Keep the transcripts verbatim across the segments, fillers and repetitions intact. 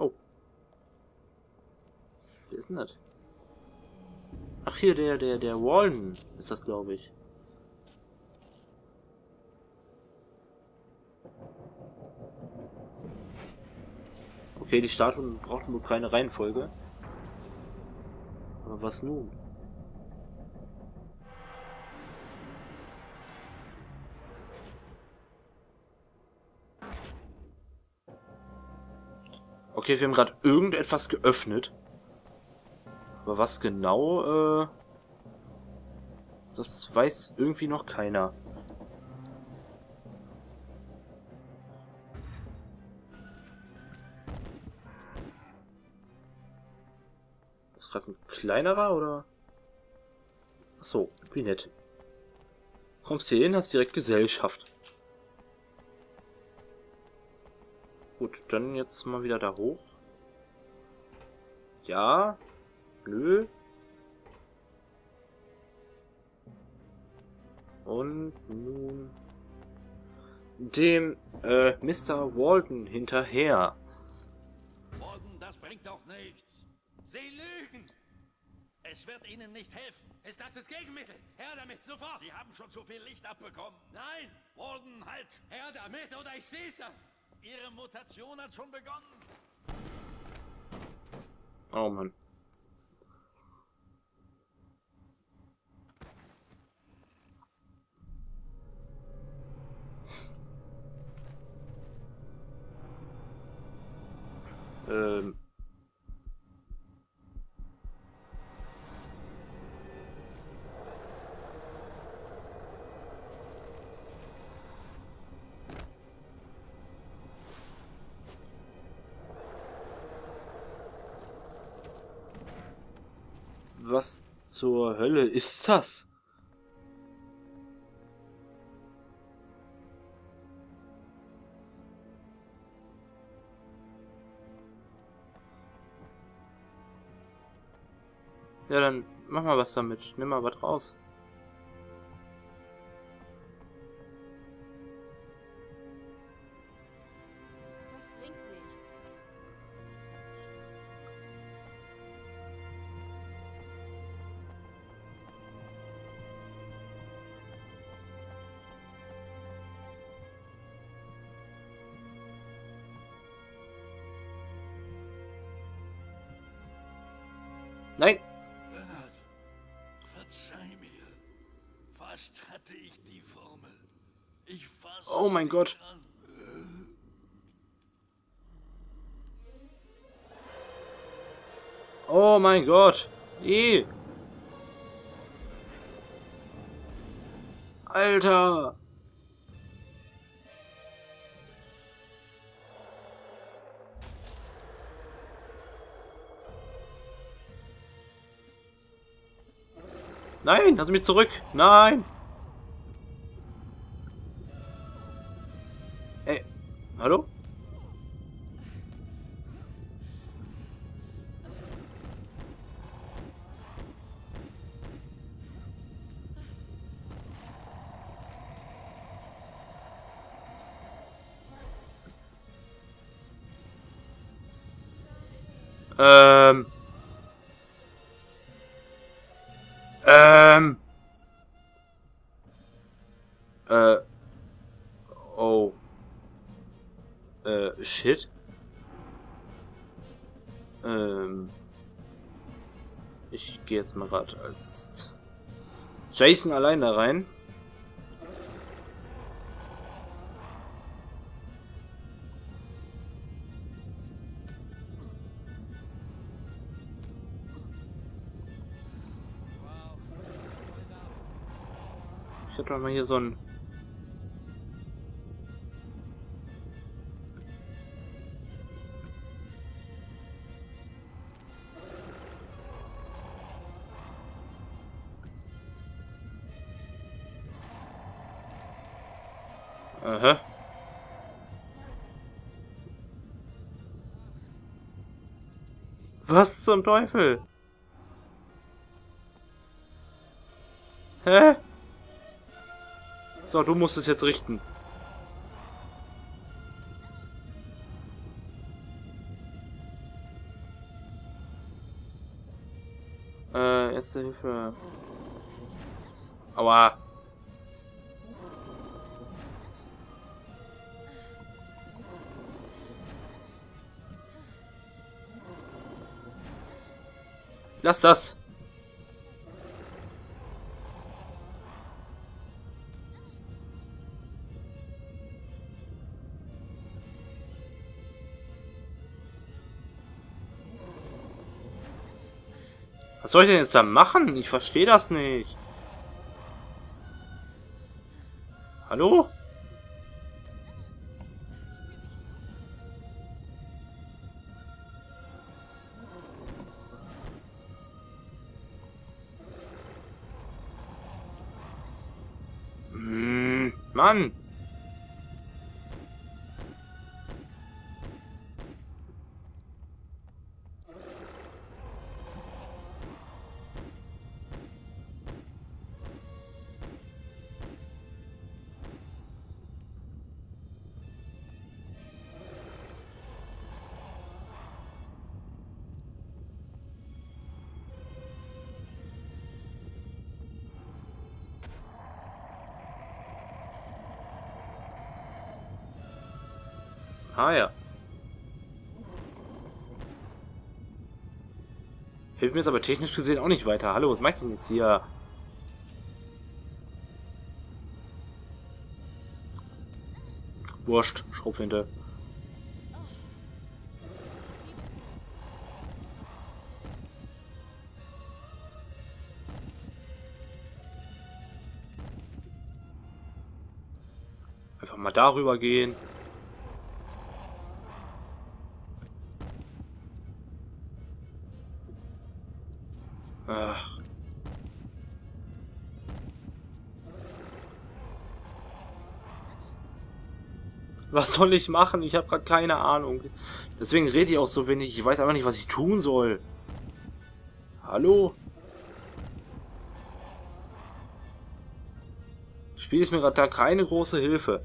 Oh. Wer ist denn das? Ach, hier, der, der, der Walden ist das, glaube ich. Okay, die Statuen brauchten wohl keine Reihenfolge. Aber was nun? Okay, wir haben gerade irgendetwas geöffnet. Aber was genau, äh... das weiß irgendwie noch keiner. Ist gerade ein kleinerer, oder? Achso, wie nett. Kommst hier hin, hast direkt Gesellschaft. Gut, dann jetzt mal wieder da hoch. Ja. Nö. Und nun dem äh, Mister Walden hinterher. Walden, das bringt doch nichts. Sie lügen. Es wird Ihnen nicht helfen. Ist das das Gegenmittel? Her damit, sofort! Sie haben schon zu viel Licht abbekommen. Nein! Walden, halt! Her damit oder ich schieße! Ihre Mutation hat schon begonnen. Oh Mann. Ähm. Was zur Hölle ist das? Ja, dann mach mal was damit. Nimm mal was raus. Das bringt nichts. Nein! Leonard, verzeih mir. Fast hatte ich die Formel. Ich fasse Oh mein Gott. an. Oh mein Gott! I. Alter! Nein, lass mich zurück. Nein. Ey, hallo? Ähm. Ähm. Äh. Oh. Äh, shit. Ähm. Ich gehe jetzt mal gerade als Jason allein da rein. Ich hab doch mal hier so ein... Aha. Was zum Teufel? Hä? So, du musst es jetzt richten. Äh, erste Hilfe. Aua. Lass das. Was soll ich denn jetzt da machen? Ich verstehe das nicht. Hallo? Hm, Mann. Ah ja. Hilft mir jetzt aber technisch gesehen auch nicht weiter. Hallo, was mache ich denn jetzt hier? Wurscht, Schrotflinte. Einfach mal darüber gehen. Ach. Was soll ich machen? Ich habe gerade keine Ahnung. Deswegen rede ich auch so wenig. Ich weiß einfach nicht, was ich tun soll. Hallo? Das Spiel ist mir gerade da keine große Hilfe.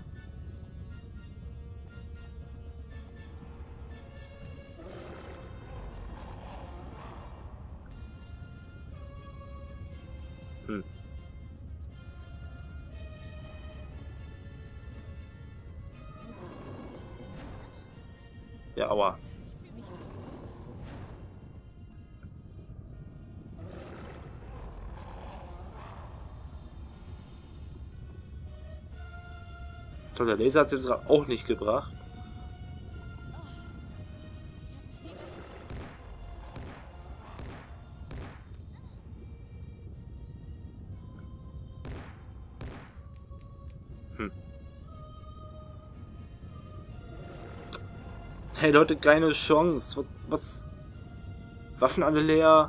Hm. Ja, aua. Toll, der Laser hat es jetzt auch nicht gebracht. Hm. Hey Leute, keine Chance. Was, was? Waffen alle leer.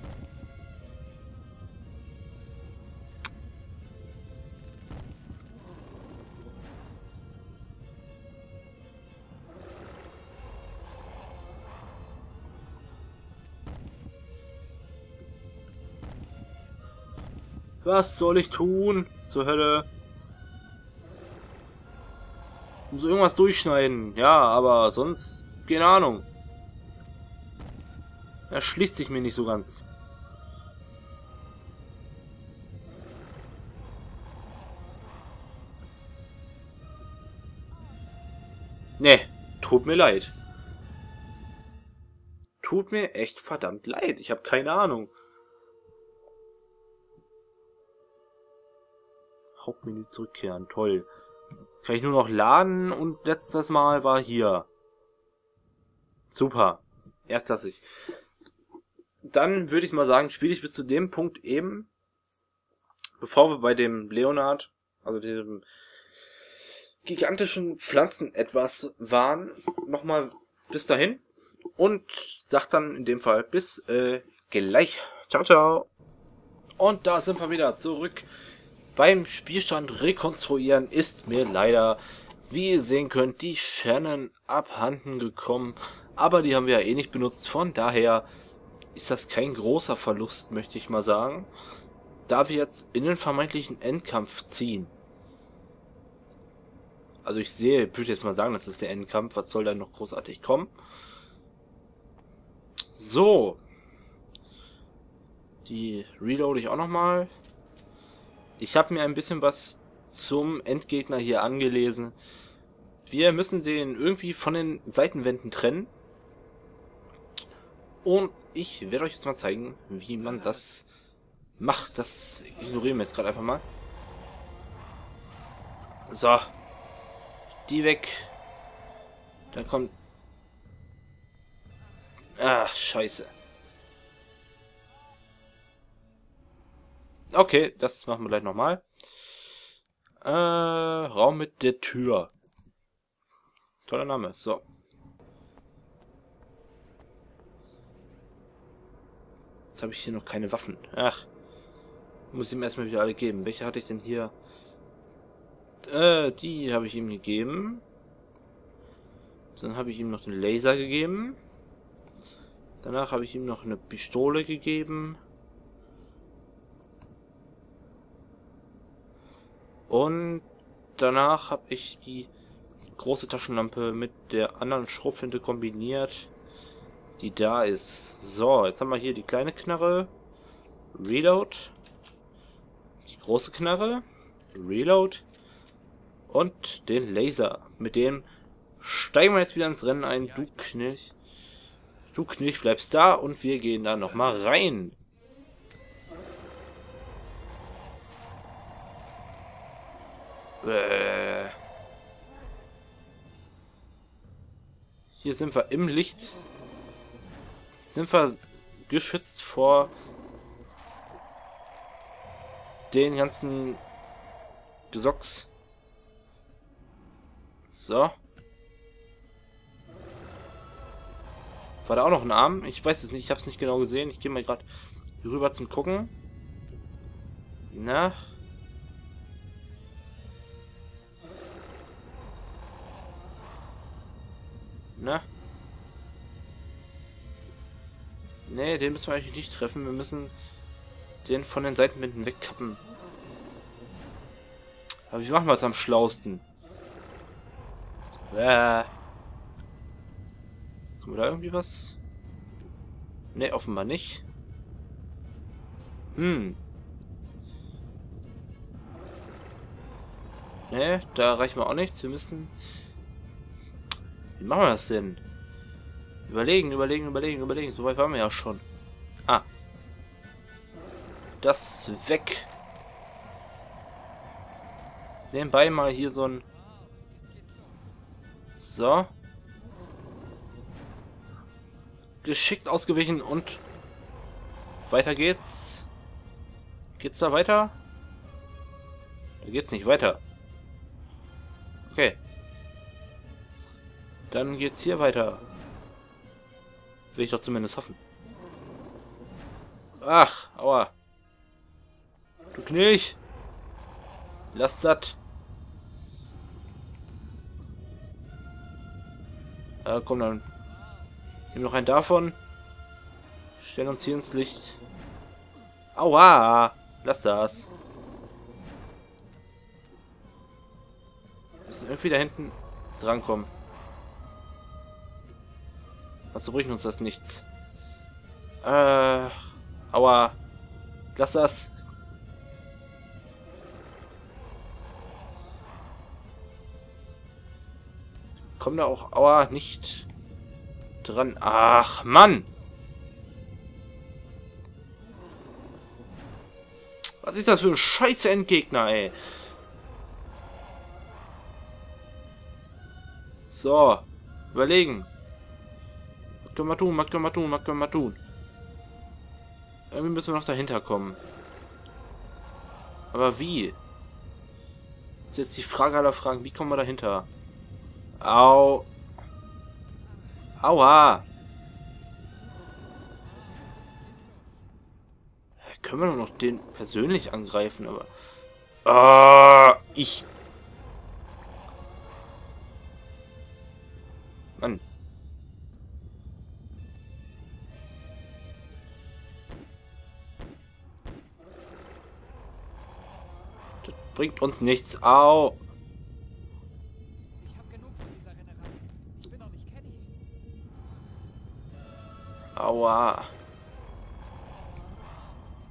Was soll ich tun? Zur Hölle. Muss irgendwas durchschneiden. Ja, aber sonst... Keine Ahnung. Er schließt sich mir nicht so ganz. Ne, tut mir leid. Tut mir echt verdammt leid. Ich habe keine Ahnung. Hauptmenü zurückkehren. Toll. Kann ich nur noch laden und letztes Mal war hier. Super. Erstklassig. Dann würde ich mal sagen, spiele ich bis zu dem Punkt eben, bevor wir bei dem Leonard, also dem gigantischen Pflanzen etwas waren, nochmal bis dahin und sag dann in dem Fall bis äh, gleich. Ciao, ciao. Und da sind wir wieder zurück. Beim Spielstand rekonstruieren ist mir leider, wie ihr sehen könnt, die Shannon abhanden gekommen. Aber die haben wir ja eh nicht benutzt. Von daher ist das kein großer Verlust, möchte ich mal sagen. Da wir jetzt in den vermeintlichen Endkampf ziehen. Also ich sehe, ich würde jetzt mal sagen, das ist der Endkampf. Was soll da noch großartig kommen? So. Die reload ich auch nochmal. Ich habe mir ein bisschen was zum Endgegner hier angelesen. Wir müssen den irgendwie von den Seitenwänden trennen. Und ich werde euch jetzt mal zeigen, wie man das macht. Das ignorieren wir jetzt gerade einfach mal. So. Die weg. Dann kommt... Ach, scheiße. Okay, das machen wir gleich nochmal. Äh, Raum mit der Tür. Toller Name. So. Jetzt habe ich hier noch keine Waffen. Ach. Muss ich ihm erstmal wieder alle geben. Welche hatte ich denn hier? Äh, die habe ich ihm gegeben. Dann habe ich ihm noch den Laser gegeben. Danach habe ich ihm noch eine Pistole gegeben. Und danach habe ich die große Taschenlampe mit der anderen Schrotflinte kombiniert, die da ist. So, jetzt haben wir hier die kleine Knarre. Reload. Die große Knarre. Reload. Und den Laser. Mit dem steigen wir jetzt wieder ins Rennen ein. Du Knilch. Du Knilch bleibst da und wir gehen da nochmal rein. Äh. Hier sind wir im Licht. Sind wir geschützt vor den ganzen Gesocks. So. War da auch noch ein Arm? Ich weiß es nicht, ich habe es nicht genau gesehen. Ich gehe mal gerade rüber zum Gucken. Na. Na. Nee, den müssen wir eigentlich nicht treffen. Wir müssen den von den Seitenwänden wegkappen. Aber wie machen wir es am schlausten? Äh. Kommen wir da irgendwie was? Ne, offenbar nicht. Hm. Ne, da reichen wir auch nichts. Wir müssen... Wie machen wir das denn? Überlegen, überlegen, überlegen, überlegen. So weit waren wir ja schon. Ah. Das weg. Nebenbei mal hier so ein... So. Geschickt ausgewichen und... Weiter geht's. Geht's da weiter? Da geht's nicht weiter. Okay. Dann geht's hier weiter. Will ich doch zumindest hoffen. Ach, aua. Du Knilch. Lass satt. Ja, komm dann. Nimm noch einen davon. Stellen uns hier ins Licht. Aua. Lass das. Wir müssen irgendwie da hinten drankommen. Was bringt uns das nichts? Äh, aua. Lass das. Komm da auch, aua, nicht dran. Ach, Mann. Was ist das für ein scheiße Endgegner, ey? So, überlegen. Was können wir tun, was können wir tun, was können wir tun? Irgendwie müssen wir noch dahinter kommen. Aber wie? Das ist jetzt die Frage aller Fragen. Wie kommen wir dahinter? Au. Aua. Können wir noch den persönlich angreifen, aber... Ah, ich... Mann. Das bringt uns nichts. Au. Ich hab genug von dieser Rennerei. Ich bin doch nicht Kenny. Aua.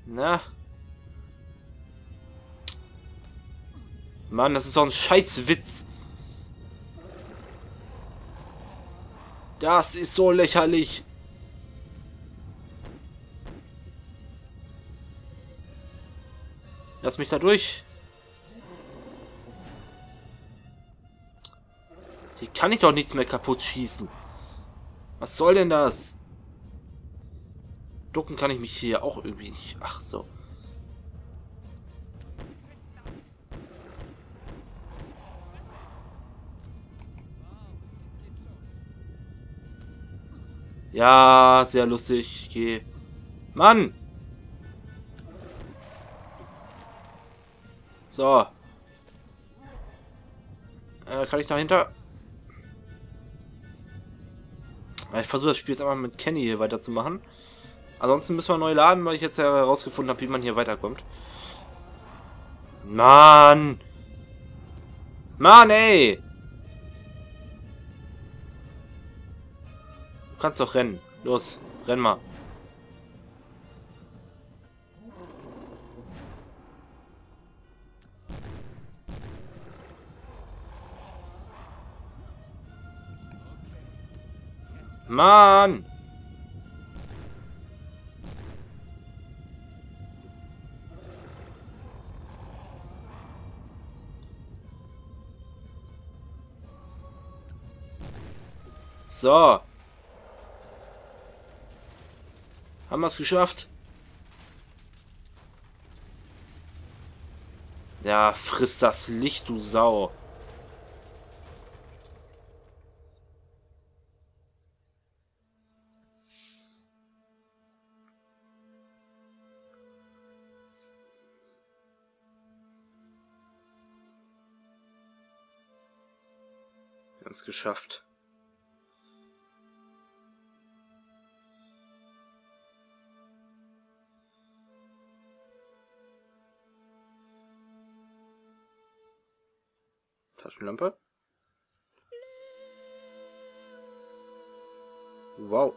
Na? Mann, das ist doch ein Scheißwitz. Das ist so lächerlich. Lass mich da durch. Hier kann ich doch nichts mehr kaputt schießen. Was soll denn das? Ducken kann ich mich hier auch irgendwie nicht. Ach so. Ja, sehr lustig. Geh. Mann! So. Äh, kann ich dahinter? Ich versuche das Spiel jetzt einmal mit Kenny hier weiterzumachen. Ansonsten müssen wir neu laden, weil ich jetzt ja herausgefunden habe, wie man hier weiterkommt. Mann! Mann, ey! Du kannst doch rennen. Los, renn mal. Mann! So. Haben wir es geschafft? Ja, friss das Licht, du Sau. Wir haben es geschafft. Taschenlampe. Wow.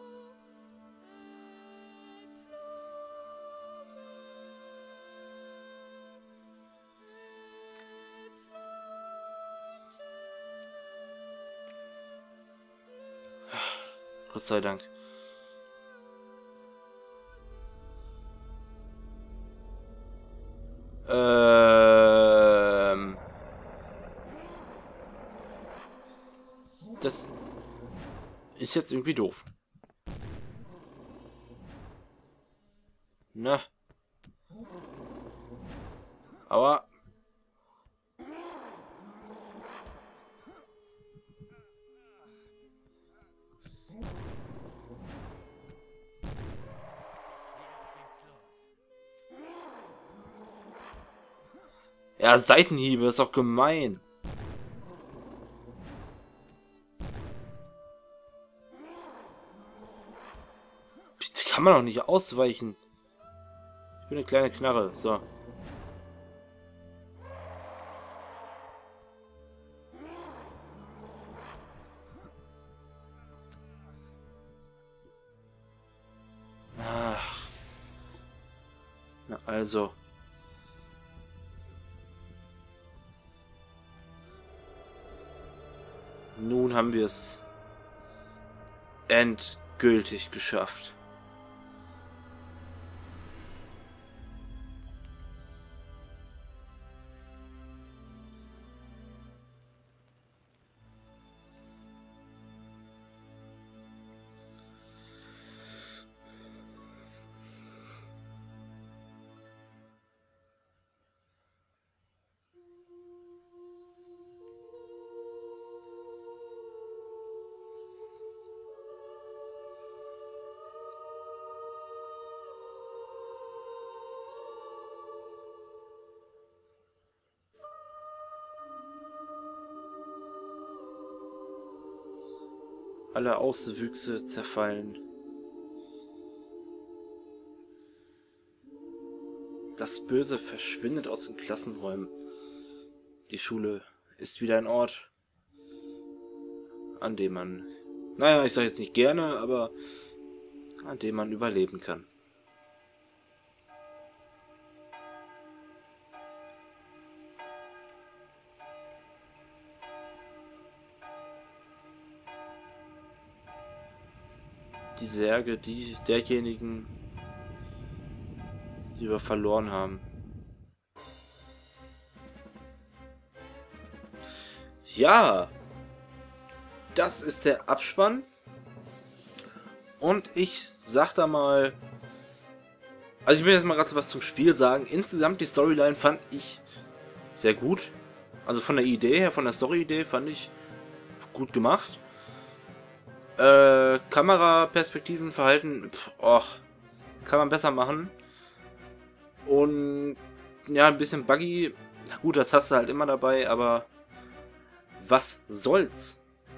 Gott sei Dank. Ähm... Das ist jetzt irgendwie doof. Na. Aber... Ja, Seitenhiebe ist doch gemein. Kann man doch nicht ausweichen. Ich bin eine kleine Knarre. So. Ach. Na also. Nun haben wir es endgültig geschafft. Alle Auswüchse zerfallen. Das Böse verschwindet aus den Klassenräumen. Die Schule ist wieder ein Ort, an dem man, naja, ich sage jetzt nicht gerne, aber an dem man überleben kann. die Särge die derjenigen, die wir verloren haben. Ja, das ist der Abspann. Und ich sag da mal, also ich will jetzt mal gerade was zum Spiel sagen. Insgesamt die Storyline fand ich sehr gut. Also von der Idee her, von der Story-Idee fand ich gut gemacht. Äh, Kameraperspektiven, Verhalten, pff, och, kann man besser machen. Und ja, ein bisschen buggy. Na gut, das hast du halt immer dabei, aber was soll's?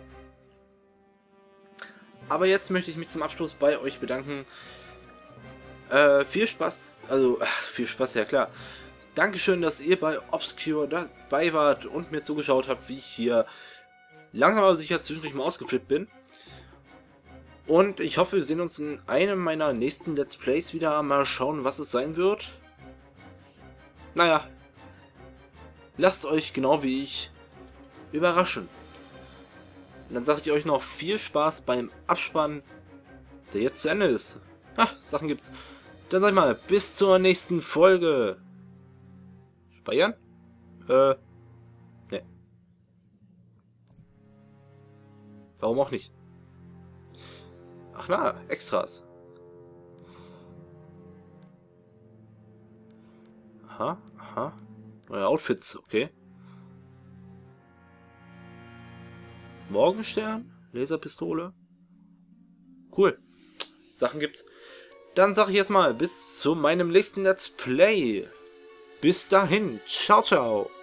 Aber jetzt möchte ich mich zum Abschluss bei euch bedanken. Äh, viel Spaß, also ach, viel Spaß, ja klar. Dankeschön, dass ihr bei Obscure dabei wart und mir zugeschaut habt, wie ich hier langsam aber sicher zwischendurch mal ausgeflippt bin. Und ich hoffe, wir sehen uns in einem meiner nächsten Let's Plays wieder. Mal schauen, was es sein wird. Naja, lasst euch genau wie ich überraschen. Und dann sage ich euch noch viel Spaß beim Abspann, der jetzt zu Ende ist. Ha, Sachen gibt's. Dann sag ich mal, bis zur nächsten Folge. Speichern? Äh, ne. Warum auch nicht? Ach na, Extras. Aha, aha. Neue Outfits, okay. Morgenstern, Laserpistole. Cool. Sachen gibt's. Dann sage ich jetzt mal bis zu meinem nächsten Let's Play. Bis dahin. Ciao, ciao.